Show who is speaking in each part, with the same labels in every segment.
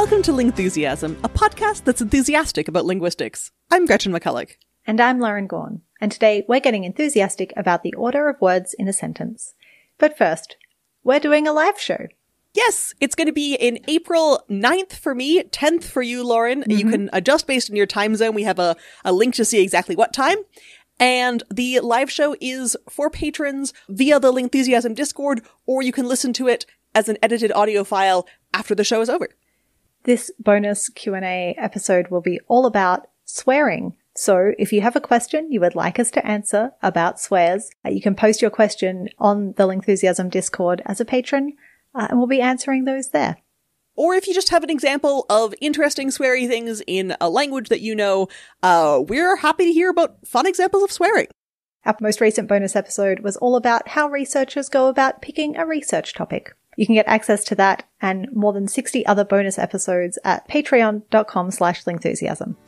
Speaker 1: Welcome to Lingthusiasm, a podcast that's enthusiastic about linguistics. I'm Gretchen McCulloch.
Speaker 2: And I'm Lauren Gawne. And today we're getting enthusiastic about the order of words in a sentence. But first, we're doing a live show.
Speaker 1: Yes, it's going to be in April 9th for me, 10th for you, Lauren. Mm-hmm. You can adjust based on your time zone. We have a link to see exactly what time. And the live show is for patrons via the Lingthusiasm Discord, or you can listen to it as an edited audio file after the show is over.
Speaker 2: This bonus Q&A episode will be all about swearing. So if you have a question you would like us to answer about swears, you can post your question on the Lingthusiasm Discord as a patron, and we'll be answering those there.
Speaker 1: Or if you just have an example of interesting sweary things in a language that you know, we're happy to hear about fun examples of swearing.
Speaker 2: Our most recent bonus episode was all about how researchers go about picking a research topic. You can get access to that and more than 60 other bonus episodes at patreon.com/lingthusiasm.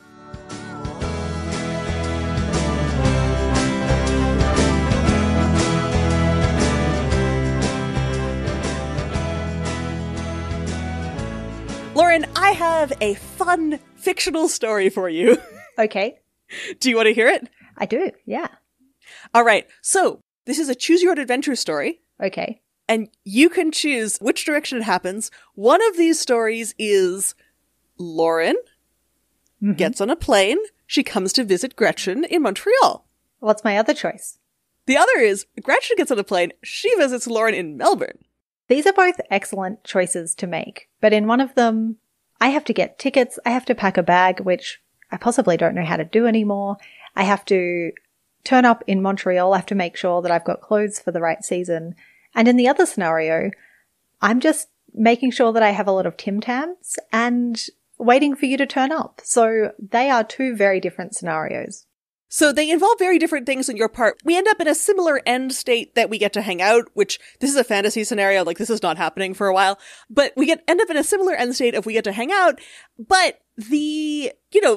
Speaker 1: Lauren, I have a fun fictional story for you.
Speaker 2: Okay.
Speaker 1: Do you want to hear it?
Speaker 2: I do, yeah.
Speaker 1: All right. So this is a choose your own adventure story.
Speaker 2: Okay.
Speaker 1: And you can choose which direction it happens. One of these stories is Lauren gets on a plane. She comes to visit Gretchen in Montreal.
Speaker 2: What's my other choice?
Speaker 1: The other is Gretchen gets on a plane. She visits Lauren in Melbourne.
Speaker 2: These are both excellent choices to make, but in one of them, I have to get tickets, I have to pack a bag, which I possibly don't know how to do anymore. I have to turn up in Montreal, I have to make sure that I've got clothes for the right season. And in the other scenario, I'm just making sure that I have a lot of Tim Tams and waiting for you to turn up. So they are two very different scenarios.
Speaker 1: So they involve very different things on your part. We end up in a similar end state that we get to hang out, which this is a fantasy scenario, like this is not happening for a while, but we end up in a similar end state if we get to hang out. But do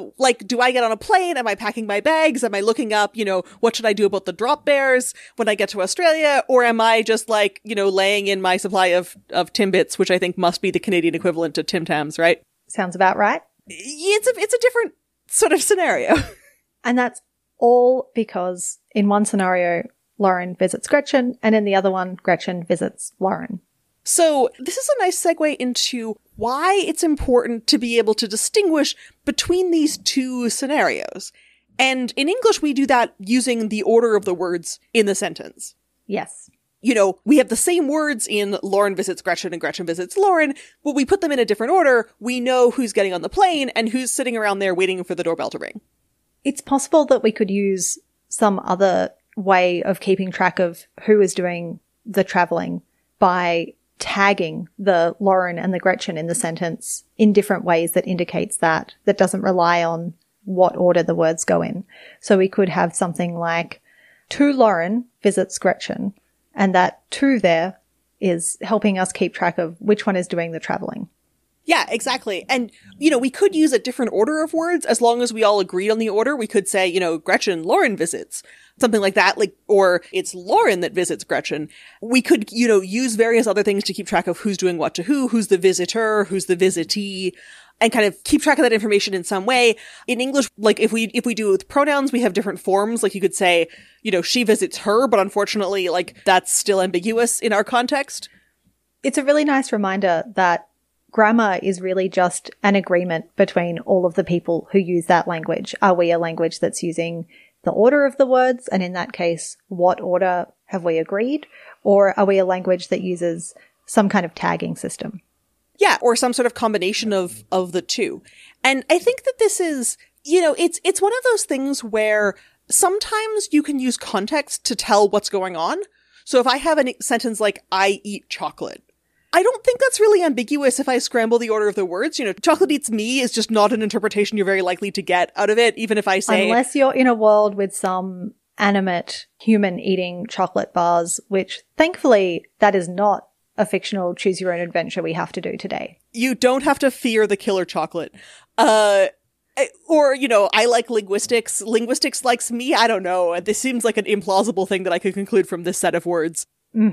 Speaker 1: I get on a plane? Am I packing my bags? Am I looking up, what should I do about the drop bears when I get to Australia? Or am I just laying in my supply of Timbits, which I think must be the Canadian equivalent to Tim Tams, right?
Speaker 2: Sounds about right.
Speaker 1: It's a different sort of scenario.
Speaker 2: And that's all because in one scenario, Lauren visits Gretchen, and in the other one, Gretchen visits Lauren.
Speaker 1: So this is a nice segue into why it's important to be able to distinguish between these two scenarios. And in English, we do that using the order of the words in the sentence.
Speaker 2: Yes.
Speaker 1: We have the same words in Lauren visits Gretchen and Gretchen visits Lauren, but we put them in a different order. We know who's getting on the plane and who's sitting around there waiting for the doorbell to ring.
Speaker 2: It's possible that we could use some other way of keeping track of who is doing the traveling by tagging the Lauren and the Gretchen in the sentence in different ways that indicates that doesn't rely on what order the words go in. So we could have something like, to Lauren visits Gretchen, and that to there is helping us keep track of which one is doing the traveling.
Speaker 1: Yeah, exactly. And, we could use a different order of words as long as we all agreed on the order. We could say, Gretchen, Lauren visits, something like that, or it's Lauren that visits Gretchen. We could, use various other things to keep track of who's doing what to who's the visitor, who's the visitee, and kind of keep track of that information in some way. In English, if we do it with pronouns, we have different forms. You could say, she visits her, but unfortunately, that's still ambiguous in our context.
Speaker 2: It's a really nice reminder that grammar is really just an agreement between all of the people who use that language. Are we a language that's using the order of the words? And in that case, what order have we agreed? Or are we a language that uses some kind of tagging system?
Speaker 1: Yeah, or some sort of combination of the two. And I think that this is, it's one of those things where sometimes you can use context to tell what's going on. So if I have a sentence like, I eat chocolate, I don't think that's really ambiguous if I scramble the order of the words. Chocolate eats me is just not an interpretation you're very likely to get out of it, even if I say...
Speaker 2: Unless you're in a world with some animate human eating chocolate bars, which thankfully that is not a fictional choose your own adventure we have to do today.
Speaker 1: You don't have to fear the killer chocolate. Or, I like linguistics. Linguistics likes me. I don't know. This seems like an implausible thing that I could conclude from this set of words.
Speaker 2: Mm-hmm.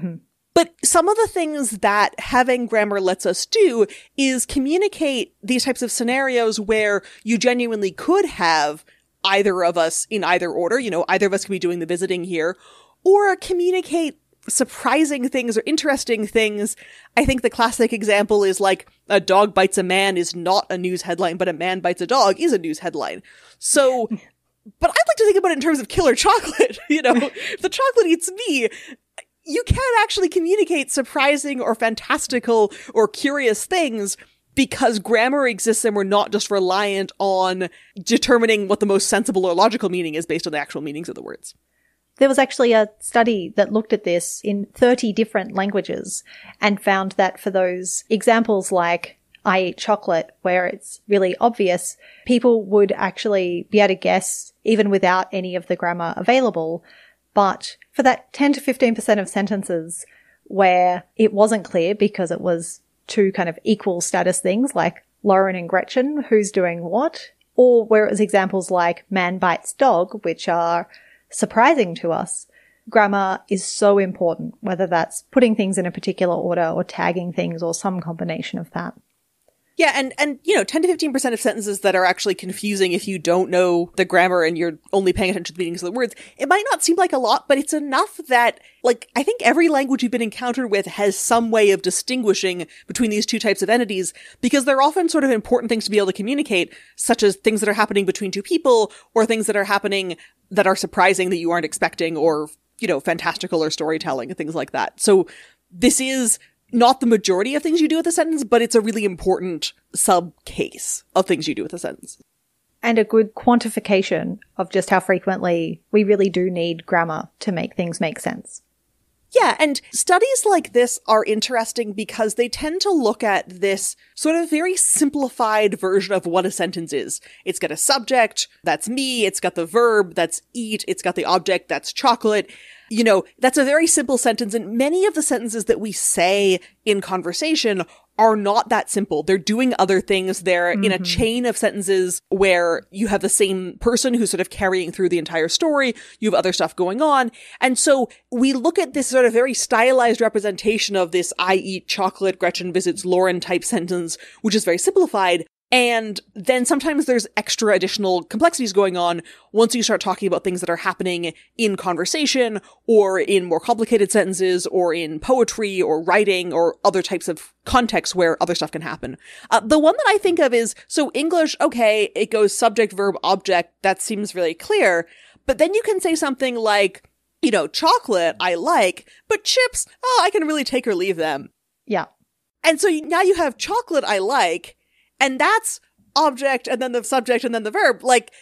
Speaker 1: But some of the things that having grammar lets us do is communicate these types of scenarios where you genuinely could have either of us in either order, either of us could be doing the visiting here, or communicate surprising things or interesting things. I think the classic example is like a dog bites a man is not a news headline, but a man bites a dog is a news headline. So, but I'd like to think about it in terms of killer chocolate. If the chocolate eats me, you can actually communicate surprising or fantastical or curious things because grammar exists and we're not just reliant on determining what the most sensible or logical meaning is based on the actual meanings of the words.
Speaker 2: There was actually a study that looked at this in 30 different languages and found that for those examples like I eat chocolate, where it's really obvious, people would actually be able to guess even without any of the grammar available. But for that 10 to 15% of sentences where it wasn't clear because it was two kind of equal status things like Lauren and Gretchen, who's doing what, or where it was examples like man bites dog, which are surprising to us, grammar is so important, whether that's putting things in a particular order or tagging things or some combination of that.
Speaker 1: Yeah, and 10 to 15% of sentences that are actually confusing if you don't know the grammar and you're only paying attention to the meanings of the words, it might not seem like a lot, but it's enough that, I think every language you've been encountered with has some way of distinguishing between these two types of entities, because they're often sort of important things to be able to communicate, such as things that are happening between two people, or things that are happening that are surprising that you aren't expecting, or, fantastical or storytelling and things like that. So this is not the majority of things you do with a sentence, but it's a really important sub-case of things you do with a sentence.
Speaker 2: And a good quantification of just how frequently we really do need grammar to make things make sense.
Speaker 1: Yeah, and studies like this are interesting because they tend to look at this sort of very simplified version of what a sentence is. It's got a subject, that's me, it's got the verb, that's eat, it's got the object, that's chocolate. That's a very simple sentence, and many of the sentences that we say in conversation are not that simple. They're doing other things. They're in a chain of sentences where you have the same person who's sort of carrying through the entire story. You have other stuff going on. And so we look at this sort of very stylized representation of this I eat chocolate, Gretchen visits Lauren type sentence, which is very simplified. And then sometimes there's extra additional complexities going on once you start talking about things that are happening in conversation or in more complicated sentences or in poetry or writing or other types of contexts where other stuff can happen. The one that I think of is, so English, okay, it goes subject, verb, object. That seems really clear. But then you can say something like, chocolate, I like, but chips, I can really take or leave them.
Speaker 2: Yeah.
Speaker 1: And so now you have chocolate, I like, and that's object, and then the subject, and then the verb.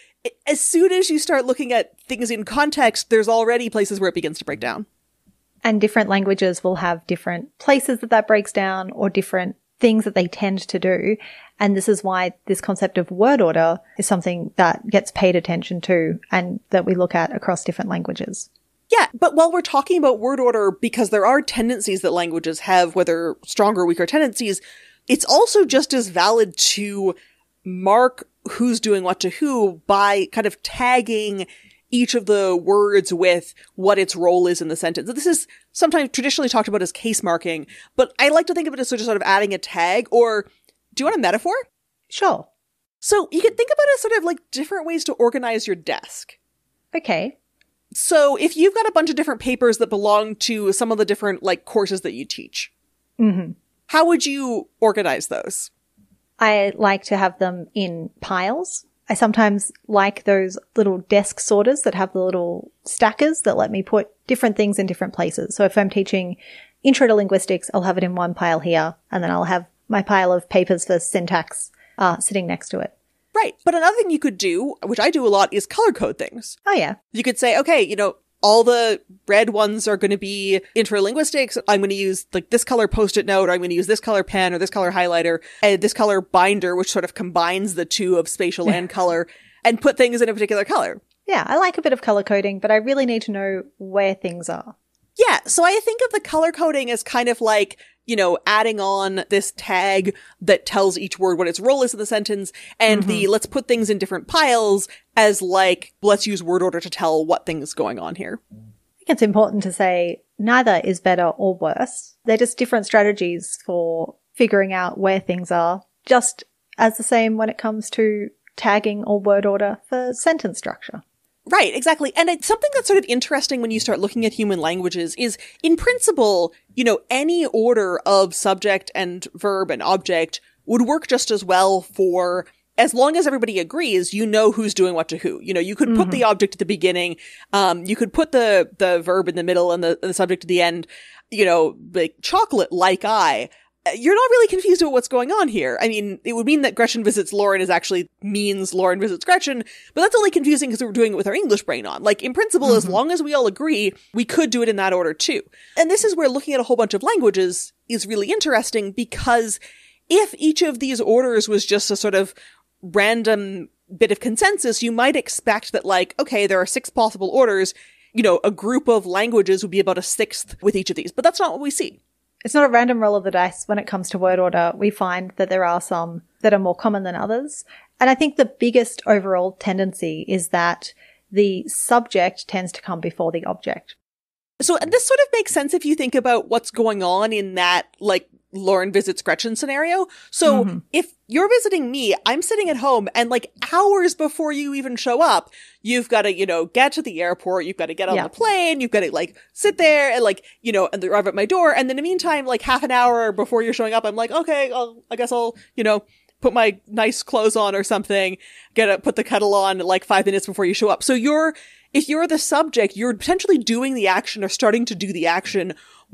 Speaker 1: As soon as you start looking at things in context, there's already places where it begins to break down.
Speaker 2: And different languages will have different places that breaks down or different things that they tend to do. And this is why this concept of word order is something that gets paid attention to and that we look at across different languages.
Speaker 1: Yeah, but while we're talking about word order, because there are tendencies that languages have, whether stronger or weaker tendencies, it's also just as valid to mark who's doing what to who by kind of tagging each of the words with what its role is in the sentence. This is sometimes traditionally talked about as case marking, but I like to think of it as sort of adding a tag. Or do you want a metaphor?
Speaker 2: Sure.
Speaker 1: So you can think about it sort of different ways to organize your desk.
Speaker 2: Okay.
Speaker 1: So if you've got a bunch of different papers that belong to some of the different courses that you teach, how would you organize those?
Speaker 2: I like to have them in piles. I sometimes like those little desk sorters that have the little stackers that let me put different things in different places. So if I'm teaching intro to linguistics, I'll have it in one pile here, and then I'll have my pile of papers for syntax sitting next to it.
Speaker 1: Right. But another thing you could do, which I do a lot, is color code things.
Speaker 2: Oh, yeah.
Speaker 1: You could say, okay, all the red ones are going to be intro linguistics. I'm going to use this color post-it note, or I'm going to use this color pen or this color highlighter and this color binder, which sort of combines the two of spatial and color, and put things in a particular color.
Speaker 2: Yeah, I like a bit of color coding, but I really need to know where things are.
Speaker 1: Yeah, so I think of the color coding as kind of adding on this tag that tells each word what its role is in the sentence, and the let's put things in different piles as let's use word order to tell what thing's going on here.
Speaker 2: I think it's important to say neither is better or worse. They're just different strategies for figuring out where things are, just as the same when it comes to tagging or word order for sentence structure.
Speaker 1: Right, exactly. And it's something that's sort of interesting when you start looking at human languages is, in principle, any order of subject and verb and object would work just as well for, as long as everybody agrees, who's doing what to who. You could put the object at the beginning, you could put the verb in the middle and the subject at the end, like chocolate, like I. You're not really confused about what's going on here. I mean, it would mean that Gretchen visits Lauren means Lauren visits Gretchen, but that's only confusing because we're doing it with our English brain on. Like, in principle, as long as we all agree, we could do it in that order too. And this is where looking at a whole bunch of languages is really interesting, because if each of these orders was just a sort of random bit of consensus, you might expect that, like, okay, there are 6 possible orders, a group of languages would be about a 6th with each of these, but that's not what we see.
Speaker 2: It's not a random roll of the dice when it comes to word order. We find that there are some that are more common than others. And I think the biggest overall tendency is that the subject tends to come before the object.
Speaker 1: So this sort of makes sense if you think about what's going on in that, like, Lauren visits Gretchen scenario. So if you're visiting me, I'm sitting at home, and like hours before you even show up, you've got to, get to the airport, you've got to get on the plane, you've got to like sit there and like, and they arrive at my door. And then in the meantime, like half an hour before you're showing up, I'm like, okay, I guess I'll, put my nice clothes on or something, put the kettle on like 5 minutes before you show up. So if you're the subject, you're potentially doing the action or starting to do the action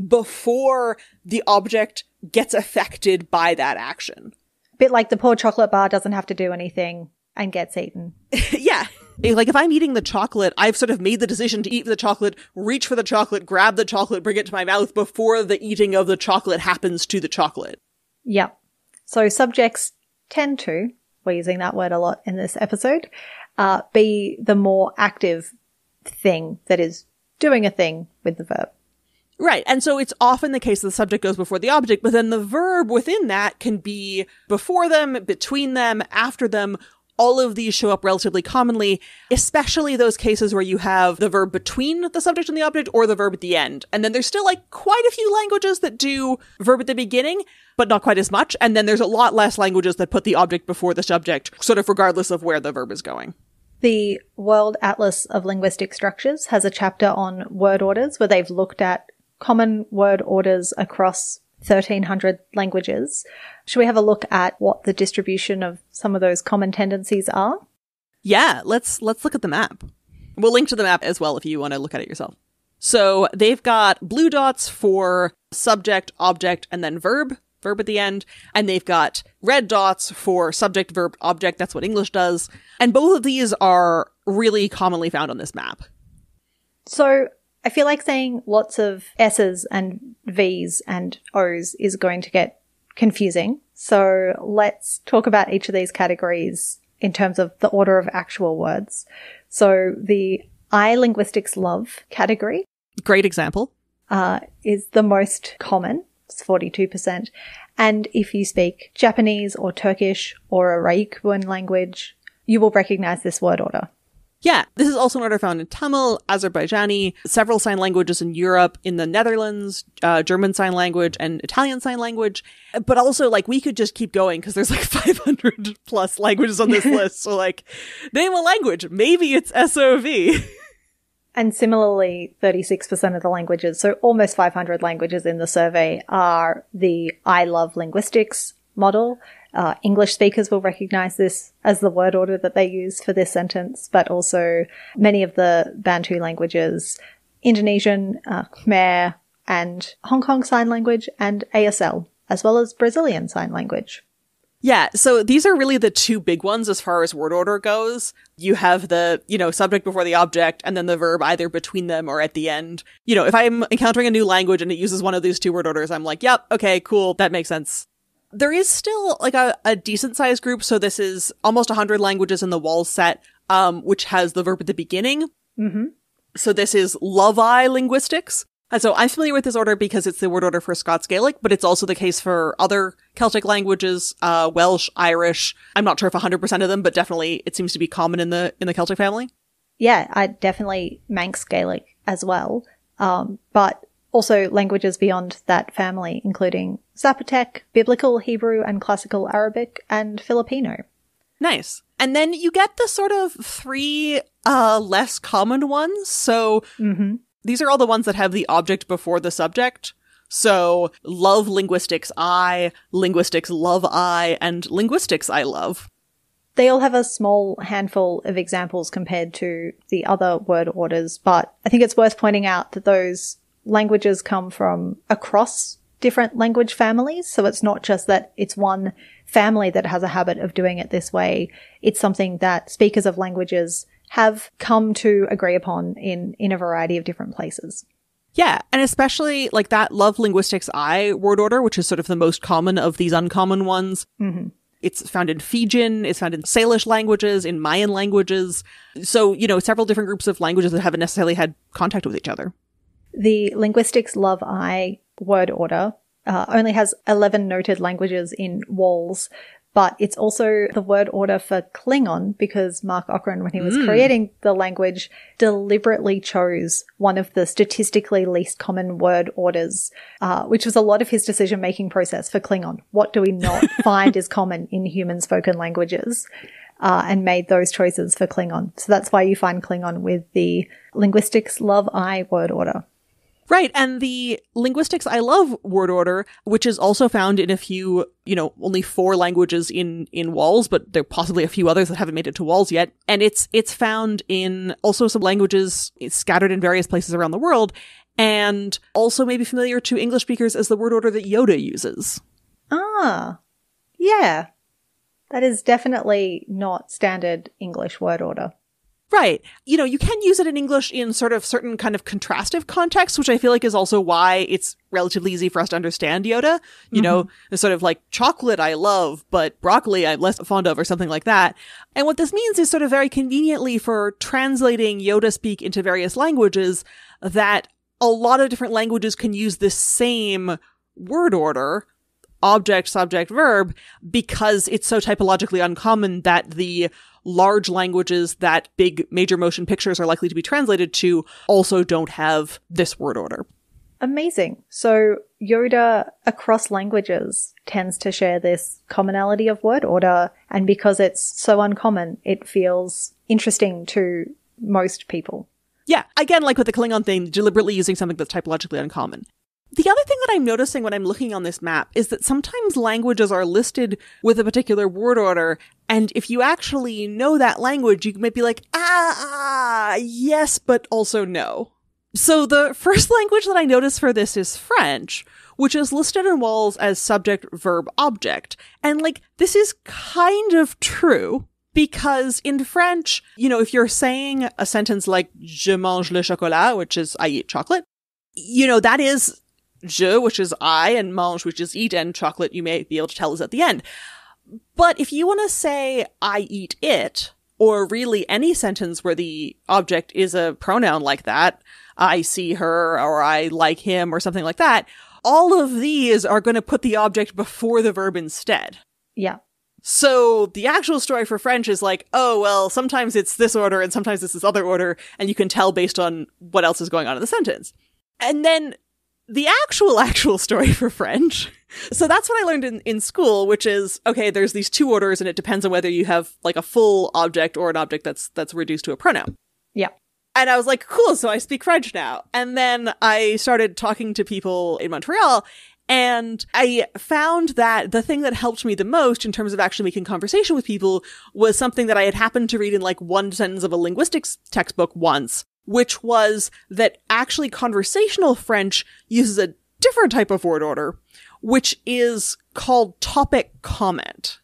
Speaker 1: before the object gets affected by that action.
Speaker 2: A bit like the poor chocolate bar doesn't have to do anything and gets eaten.
Speaker 1: Yeah. Like if I'm eating the chocolate, I've sort of made the decision to eat the chocolate, reach for the chocolate, grab the chocolate, bring it to my mouth before the eating of the chocolate happens to the chocolate.
Speaker 2: Yep. So subjects tend to, we're using that word a lot in this episode, be the more active thing that is doing a thing with the verb.
Speaker 1: Right. And so it's often the case that the subject goes before the object, but then the verb within that can be before them, between them, after them. All of these show up relatively commonly, especially those cases where you have the verb between the subject and the object or the verb at the end. And then there's still like quite a few languages that do verb at the beginning, but not quite as much. And then there's a lot less languages that put the object before the subject, sort of regardless of where the verb is going.
Speaker 2: The World Atlas of Linguistic Structures has a chapter on word orders where they've looked at common word orders across 1,300 languages. Should we have a look at what the distribution of some of those common tendencies are?
Speaker 1: Yeah, let's look at the map. We'll link to the map as well if you want to look at it yourself. So they've got blue dots for subject, object, and then verb at the end. And they've got red dots for subject, verb, object. That's what English does. And both of these are really commonly found on this map.
Speaker 2: So I feel like saying lots of S's and V's and O's is going to get confusing. So let's talk about each of these categories in terms of the order of actual words. So the I Linguistics Love category.
Speaker 1: Great example.
Speaker 2: Is the most common. It's 42%. And if you speak Japanese or Turkish or a Ryukyuan language, you will recognize this word order.
Speaker 1: Yeah, this is also an order found in Tamil, Azerbaijani, several sign languages in Europe, in the Netherlands, German Sign Language, and Italian Sign Language. But also, like, we could just keep going because there's like 500 plus languages on this list. So, like, name a language. Maybe it's SOV.
Speaker 2: And similarly, 36% of the languages, so almost 500 languages in the survey, are the I Love Linguistics model. English speakers will recognize this as the word order that they use for this sentence, but also many of the Bantu languages, Indonesian, Khmer, and Hong Kong Sign Language, and ASL, as well as Brazilian Sign Language.
Speaker 1: Yeah, so these are really the two big ones as far as word order goes. You have the, subject before the object, and then the verb either between them or at the end. If I'm encountering a new language and it uses one of these two word orders, I'm like, yep, okay, cool, that makes sense. There is still like a decent sized group. So this is almost 100 languages in the Walls set, which has the verb at the beginning.
Speaker 2: Mm-hmm.
Speaker 1: So this is Love-I Linguistics. And so I'm familiar with this order because it's the word order for Scots Gaelic, but it's also the case for other Celtic languages, Welsh, Irish. I'm not sure if 100% of them, but definitely it seems to be common in the Celtic family.
Speaker 2: Yeah, I definitely Manx Gaelic as well. But Also languages beyond that family, including Zapotec, Biblical, Hebrew, and Classical Arabic, and Filipino.
Speaker 1: Nice. And then you get the sort of three less common ones. So these are all the ones that have the object before the subject. So love linguistics linguistics love and linguistics I love.
Speaker 2: They all have a small handful of examples compared to the other word orders, but I think it's worth pointing out that those languages come from across different language families. So it's not just that it's one family that has a habit of doing it this way. It's something that speakers of languages have come to agree upon in a variety of different places.
Speaker 1: Yeah, and especially like that love linguistics word order, which is sort of the most common of these uncommon ones. Mm-hmm. It's found in Fijian, it's found in Salish languages, in Mayan languages. So, several different groups of languages that haven't necessarily had contact with each other.
Speaker 2: The linguistics love word order only has 11 noted languages in WALS, but it's also the word order for Klingon because Mark Ochren, when he was creating the language, deliberately chose one of the statistically least common word orders, which was a lot of his decision-making process for Klingon. What do we not find is common in human spoken languages? And made those choices for Klingon. So that's why you find Klingon with the linguistics love word order.
Speaker 1: Right. And the linguistics I love word order, which is also found in a few, only 4 languages in WALS, but there are possibly a few others that haven't made it to WALS yet. And it's found in also some languages scattered in various places around the world, and also maybe familiar to English speakers as the word order that Yoda uses.
Speaker 2: Ah, yeah. That is definitely not standard English word order.
Speaker 1: Right. You can use it in English in sort of certain kind of contrastive contexts, which I feel like is also why it's relatively easy for us to understand Yoda. It's sort of like chocolate I love, but broccoli I'm less fond of, or something like that. And what this means is sort of very conveniently for translating Yoda-speak into various languages that a lot of different languages can use this same word order, object, subject, verb, because it's so typologically uncommon that the large languages that big major motion pictures are likely to be translated to also don't have this word order.
Speaker 2: Amazing. So Yoda across languages tends to share this commonality of word order, and because it's so uncommon, it feels interesting to most people.
Speaker 1: Yeah, again, like with the Klingon thing, deliberately using something that's typologically uncommon. The other thing that I'm noticing when I'm looking on this map is that sometimes languages are listed with a particular word order, and if you actually know that language, you might be like, yes, but also no. So the first language that I noticed for this is French, which is listed in WALS as subject, verb, object. And this is kind of true, because in French, if you're saying a sentence like, je mange le chocolat, which is I eat chocolate, that is je, which is I, and mange, which is eat, and chocolate, you may be able to tell, is at the end. But if you want to say I eat it, or really any sentence where the object is a pronoun like that, I see her, or I like him, or something like that, all of these are going to put the object before the verb instead.
Speaker 2: Yeah.
Speaker 1: So the actual story for French is like, oh, well, sometimes it's this order and sometimes it's this other order, and you can tell based on what else is going on in the sentence. And then the actual story for French. So that's what I learned in school, which is, okay, there's these 2 orders and it depends on whether you have a full object or an object that's reduced to a pronoun.
Speaker 2: Yeah.
Speaker 1: And I was like, cool, so I speak French now. And then I started talking to people in Montreal, and I found that the thing that helped me the most in terms of actually making conversation with people was something that I had happened to read in one sentence of a linguistics textbook once, which was that actually conversational French uses a different type of word order, which is called topic comment.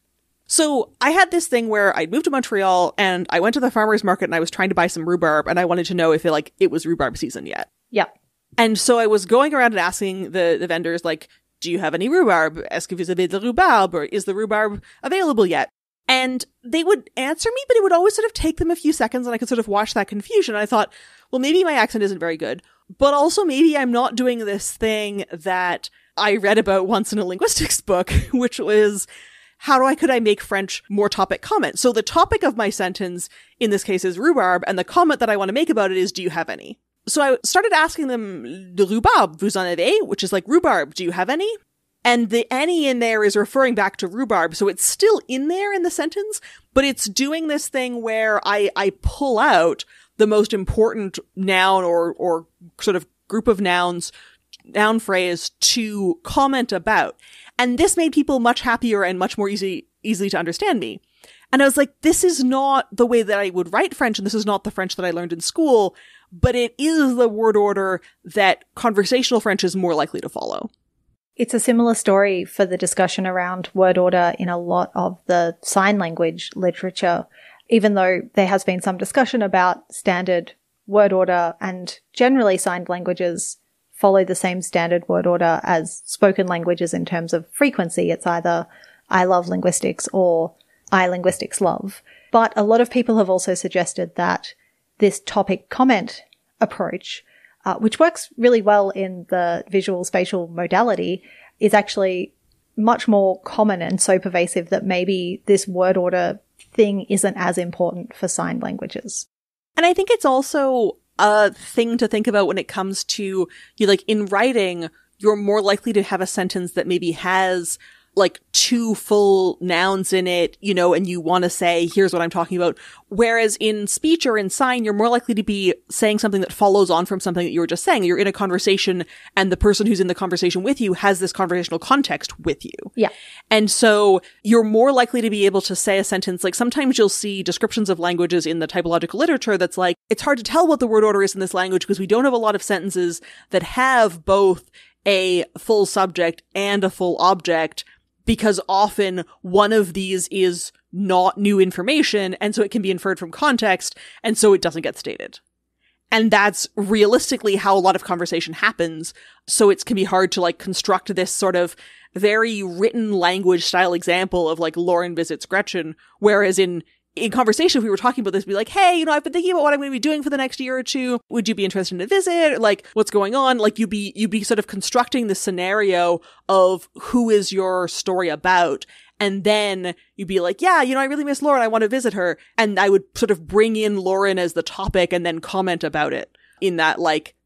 Speaker 1: So I had this thing where I'd moved to Montreal and I went to the farmer's market and I was trying to buy some rhubarb, and I wanted to know if it was rhubarb season yet.
Speaker 2: Yeah.
Speaker 1: And so I was going around and asking the vendors, do you have any rhubarb? Est-ce que vous avez de rhubarbe? Or is the rhubarb available yet? And they would answer me, but it would always sort of take them a few seconds, and I could sort of watch that confusion. And I thought, well, maybe my accent isn't very good, but also maybe I'm not doing this thing that I read about once in a linguistics book, which was, could I make French more topic comment? So the topic of my sentence in this case is rhubarb, and the comment that I want to make about it is, do you have any? So I started asking them, de rhubarbe, vous en avez? Which is like, rhubarb, do you have any? And the any in there is referring back to rhubarb. So it's still in there in the sentence, but it's doing this thing where I pull out the most important noun or sort of group of nouns, noun phrase to comment about. And this made people much happier and much more easily to understand me. And I was like, this is not the way that I would write French, and this is not the French that I learned in school, but it is the word order that conversational French is more likely to follow.
Speaker 2: It's a similar story for the discussion around word order in a lot of the sign language literature, even though there has been some discussion about standard word order, and generally signed languages follow the same standard word order as spoken languages in terms of frequency. It's either I love linguistics or I linguistics love. But a lot of people have also suggested that this topic comment approach, which works really well in the visual spatial modality, is actually much more common and so pervasive that maybe this word order thing isn't as important for signed languages.
Speaker 1: And I think it's also a thing to think about when it comes to, in writing, you're more likely to have a sentence that maybe has like two full nouns in it, and you want to say, here's what I'm talking about. Whereas in speech or in sign, you're more likely to be saying something that follows on from something that you were just saying. You're in a conversation and the person who's in the conversation with you has this conversational context with you.
Speaker 2: Yeah.
Speaker 1: And so you're more likely to be able to say a sentence. Like sometimes you'll see descriptions of languages in the typological literature that's like, it's hard to tell what the word order is in this language because we don't have a lot of sentences that have both a full subject and a full object, because often one of these is not new information, and so it can be inferred from context, and so it doesn't get stated. And that's realistically how a lot of conversation happens, so it can be hard to construct this sort of very written language style example of Lauren visits Gretchen, whereas in conversation, if we were talking about this, be like, hey, I've been thinking about what I'm going to be doing for the next year or two. Would you be interested in a visit? What's going on? You'd be sort of constructing the scenario of who is your story about. And then you'd be like, yeah, I really miss Lauren. I want to visit her. And I would sort of bring in Lauren as the topic and then comment about it in that,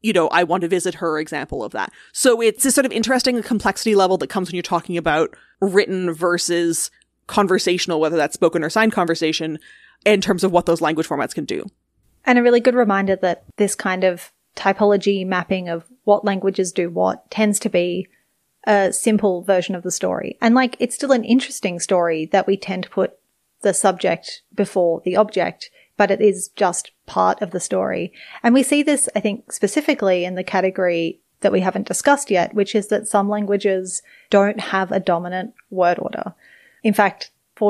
Speaker 1: I want to visit her example of that. So it's this sort of interesting complexity level that comes when you're talking about written versus conversational, whether that's spoken or signed conversation, in terms of what those language formats can do.
Speaker 2: And a really good reminder that this kind of typology mapping of what languages do what tends to be a simple version of the story. And it's still an interesting story that we tend to put the subject before the object, but it is just part of the story. And we see this, I think, specifically in the category that we haven't discussed yet, which is that some languages don't have a dominant word order. In fact,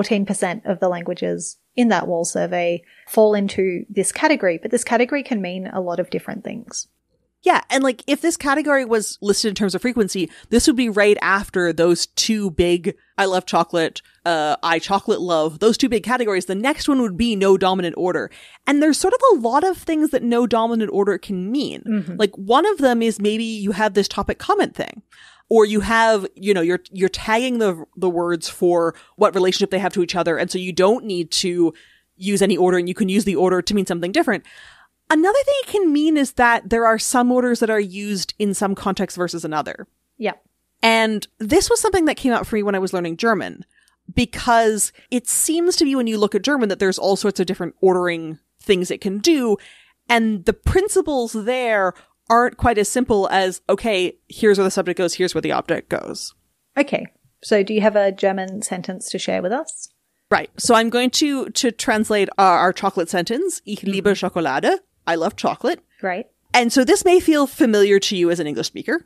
Speaker 2: 14% of the languages in that wall survey fall into this category, but this category can mean a lot of different things.
Speaker 1: Yeah, and if this category was listed in terms of frequency, this would be right after those two big, I love chocolate, I chocolate love, those two big categories. The next one would be no dominant order. And there's sort of a lot of things that no dominant order can mean. Mm-hmm. One of them is maybe you have this topic comment thing. Or you have, you're tagging the words for what relationship they have to each other. And so you don't need to use any order, and you can use the order to mean something different. Another thing it can mean is that there are some orders that are used in some context versus another.
Speaker 2: Yeah.
Speaker 1: And this was something that came out for me when I was learning German, because it seems to be when you look at German that there's all sorts of different ordering things it can do. And the principles there aren't quite as simple as, okay, here's where the subject goes, here's where the object goes.
Speaker 2: Okay. So do you have a German sentence to share with us?
Speaker 1: Right. So I'm going to translate our chocolate sentence. Ich liebe Schokolade. I love chocolate.
Speaker 2: Great.
Speaker 1: And so this may feel familiar to you as an English speaker.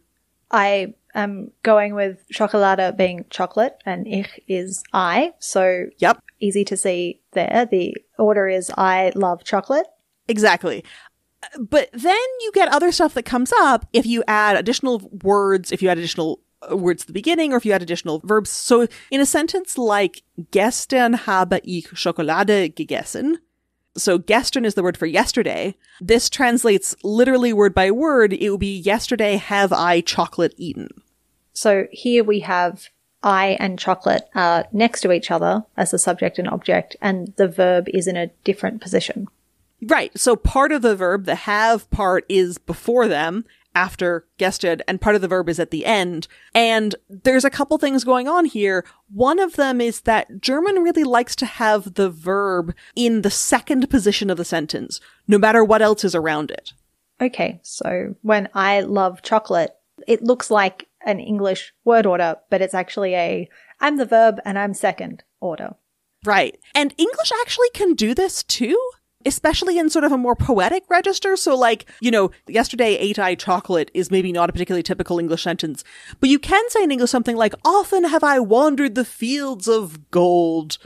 Speaker 2: I am going with Schokolade being chocolate and ich is I. So
Speaker 1: yep.
Speaker 2: Easy to see there. The order is I love chocolate.
Speaker 1: Exactly. But then you get other stuff that comes up if you add additional words, if you add additional words at the beginning, or if you add additional verbs. So in a sentence like gestern habe ich Schokolade gegessen. So gestern is the word for yesterday. This translates literally word by word. It would be yesterday have I chocolate eaten.
Speaker 2: So here we have I and chocolate are next to each other as a subject and object, and the verb is in a different position.
Speaker 1: Right. So part of the verb, the have part, is before them, after gested, and part of the verb is at the end. And there's a couple things going on here. One of them is that German really likes to have the verb in the second position of the sentence, no matter what else is around it.
Speaker 2: Okay, so when I love chocolate, it looks like an English word order, but it's actually I'm the verb and I'm second order.
Speaker 1: Right. And English actually can do this too, especially in sort of a more poetic register. So like, yesterday ate I chocolate is maybe not a particularly typical English sentence, but you can say in English something like, often have I wandered the fields of gold.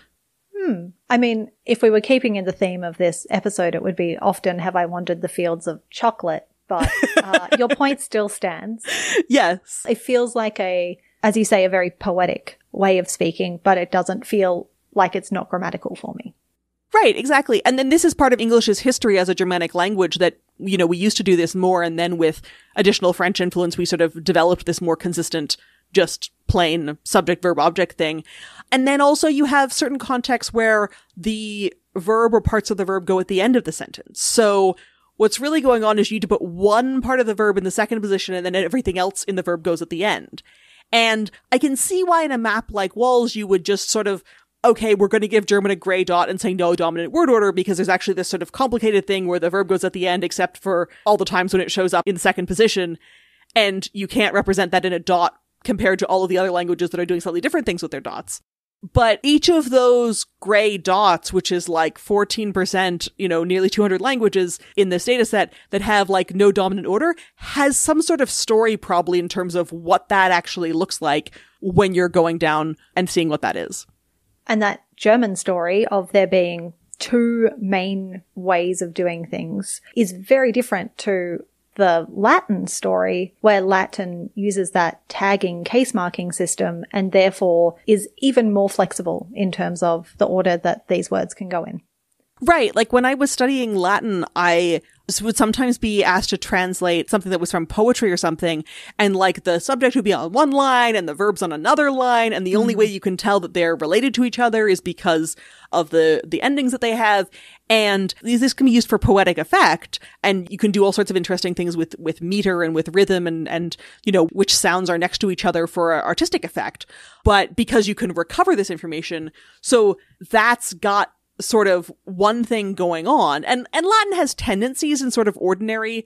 Speaker 2: I mean, if we were keeping in the theme of this episode, it would be often have I wandered the fields of chocolate, but your point still stands.
Speaker 1: Yes.
Speaker 2: It feels like as you say, a very poetic way of speaking, but it doesn't feel like it's not grammatical for me.
Speaker 1: Right, exactly. And then this is part of English's history as a Germanic language that, we used to do this more, and then with additional French influence, we sort of developed this more consistent, just plain subject, verb, object thing. And then also you have certain contexts where the verb or parts of the verb go at the end of the sentence. So what's really going on is you need to put one part of the verb in the second position, and then everything else in the verb goes at the end. And I can see why in a map like Walls, you would just sort of, okay, we're going to give German a gray dot and say no dominant word order, because there's actually this sort of complicated thing where the verb goes at the end, except for all the times when it shows up in the second position. And you can't represent that in a dot compared to all of the other languages that are doing slightly different things with their dots. But each of those gray dots, which is like 14%, nearly 200 languages in this data set that have like no dominant order, has some sort of story probably in terms of what that actually looks like when you're going down and seeing what that is.
Speaker 2: And that German story of there being two main ways of doing things is very different to the Latin story, where Latin uses that tagging case marking system and therefore is even more flexible in terms of the order that these words can go in.
Speaker 1: Right. Like when I was studying Latin, I would sometimes be asked to translate something that was from poetry or something. And like the subject would be on one line and the verbs on another line. And the only way you can tell that they're related to each other is because of the endings that they have. And this can be used for poetic effect. And you can do all sorts of interesting things with meter and with rhythm and which sounds are next to each other for artistic effect. But because you can recover this information, so that's got sort of one thing going on. And Latin has tendencies in sort of ordinary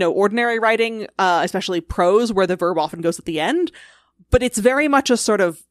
Speaker 1: writing, especially prose, where the verb often goes at the end. But it's very much a sort of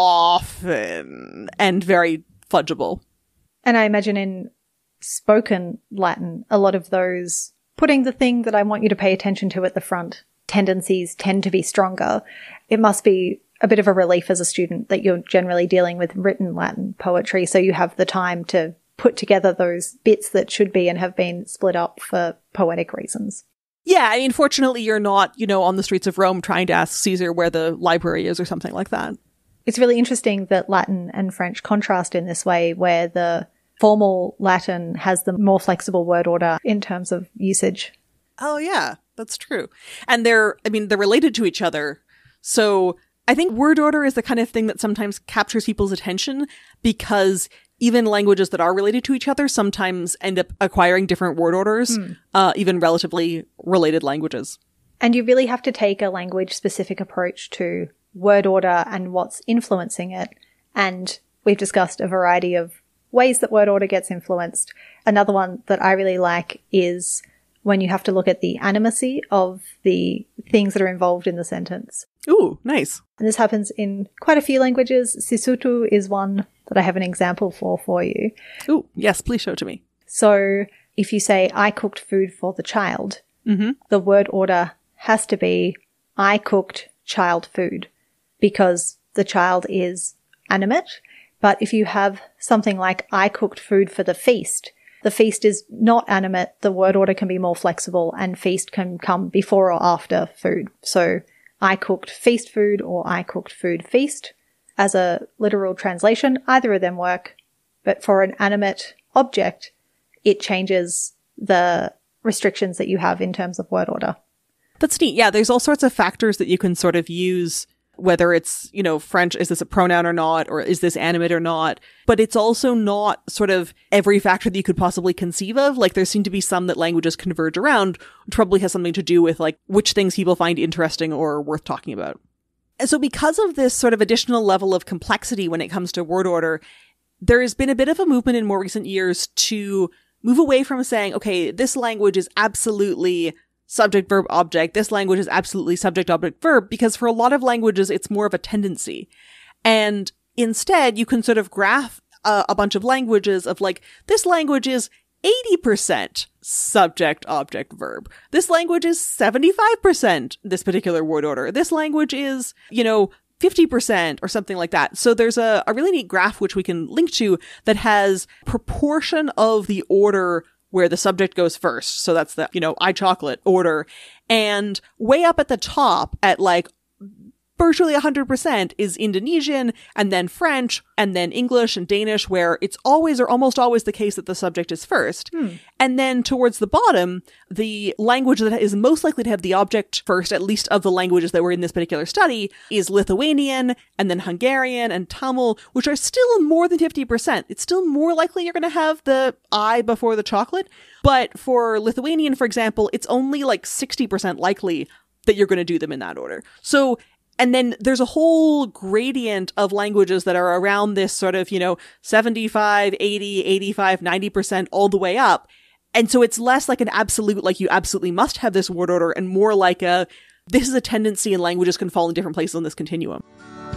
Speaker 1: often and very fudgeable.
Speaker 2: And I imagine in spoken Latin, a lot of those putting the thing that I want you to pay attention to at the front tendencies tend to be stronger. It must be a bit of a relief as a student that you're generally dealing with written Latin poetry, so you have the time to put together those bits that should be and have been split up for poetic reasons.
Speaker 1: Yeah, I mean, fortunately, you're not, on the streets of Rome trying to ask Caesar where the library is or something like that.
Speaker 2: It's really interesting that Latin and French contrast in this way, where the formal Latin has the more flexible word order in terms of usage.
Speaker 1: Oh, yeah, that's true. And they're related to each other. So I think word order is the kind of thing that sometimes captures people's attention, because even languages that are related to each other sometimes end up acquiring different word orders, even relatively related languages.
Speaker 2: And you really have to take a language-specific approach to word order and what's influencing it. And we've discussed a variety of ways that word order gets influenced. Another one that I really like is when you have to look at the animacy of the things that are involved in the sentence.
Speaker 1: Ooh, nice.
Speaker 2: And this happens in quite a few languages. Sisutu is one that I have an example for you.
Speaker 1: Ooh, yes, please show it to me.
Speaker 2: So if you say, I cooked food for the child, the word order has to be, I cooked child food, because the child is animate. But if you have something like, I cooked food for the feast is not animate. The word order can be more flexible, and feast can come before or after food. So I cooked feast food or I cooked food feast. As a literal translation, either of them work. But for an animate object, it changes the restrictions that you have in terms of word order.
Speaker 1: That's neat. Yeah, there's all sorts of factors that you can sort of use whether it's, French, is this a pronoun or not, or is this animate or not? But it's also not sort of every factor that you could possibly conceive of. Like, there seem to be some that languages converge around, which probably has something to do with, like, which things people find interesting or worth talking about. And so because of this sort of additional level of complexity when it comes to word order, there has been a bit of a movement in more recent years to move away from saying, okay, this language is absolutely subject, verb, object. This language is absolutely subject, object, verb, because for a lot of languages, it's more of a tendency. And instead, you can sort of graph a bunch of languages of like, this language is 80% subject, object, verb. This language is 75% this particular word order. This language is, 50% or something like that. So there's a really neat graph which we can link to that has proportion of the order where the subject goes first. So that's the, I chocolate order. And way up at the top at like virtually 100% is Indonesian, and then French, and then English and Danish, where it's always or almost always the case that the subject is first. And then towards the bottom, the language that is most likely to have the object first, at least of the languages that were in this particular study, is Lithuanian, and then Hungarian and Tamil, which are still more than 50%. It's still more likely you're going to have the I before the chocolate. But for Lithuanian, for example, it's only like 60% likely that you're going to do them in that order. So and then there's a whole gradient of languages that are around this sort of, 75, 80, 85, 90% all the way up. And so it's less like an absolute, like you absolutely must have this word order, and more like this is a tendency and languages can fall in different places on this continuum.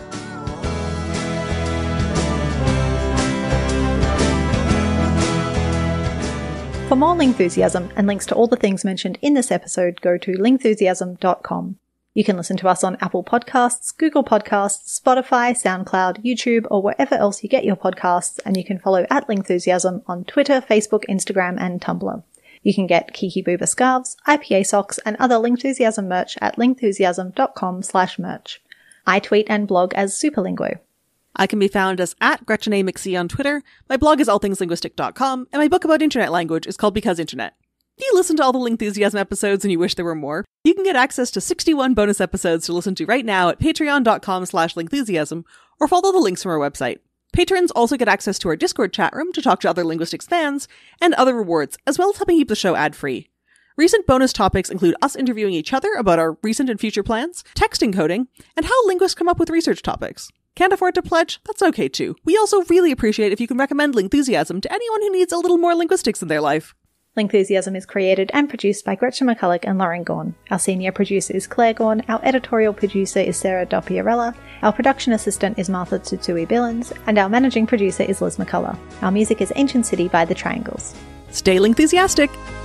Speaker 2: For more Lingthusiasm and links to all the things mentioned in this episode, go to lingthusiasm.com. You can listen to us on Apple Podcasts, Google Podcasts, Spotify, SoundCloud, YouTube, or wherever else you get your podcasts, and you can follow @Lingthusiasm on Twitter, Facebook, Instagram, and Tumblr. You can get Kiki Booba scarves, IPA socks, and other Lingthusiasm merch at lingthusiasm.com/merch. I tweet and blog as Superlinguo.
Speaker 1: I can be found as @GretchenA on Twitter. My blog is allthingslinguistic.com, and my book about internet language is called Because Internet. If you listen to all the Lingthusiasm episodes and you wish there were more, you can get access to 61 bonus episodes to listen to right now at patreon.com/Lingthusiasm, or follow the links from our website. Patrons also get access to our Discord chat room to talk to other linguistics fans, and other rewards, as well as helping keep the show ad-free. Recent bonus topics include us interviewing each other about our recent and future plans, text encoding, and how linguists come up with research topics. Can't afford to pledge? That's okay too. We also really appreciate if you can recommend Lingthusiasm to anyone who needs a little more linguistics in their life.
Speaker 2: Lingthusiasm is created and produced by Gretchen McCulloch and Lauren Gawne. Our senior producer is Claire Gawne, our editorial producer is Sarah Doppiarella, our production assistant is Martha Tsutsui Billins, and our managing producer is Liz McCullough. Our music is Ancient City by The Triangles.
Speaker 1: Stay Lingthusiastic!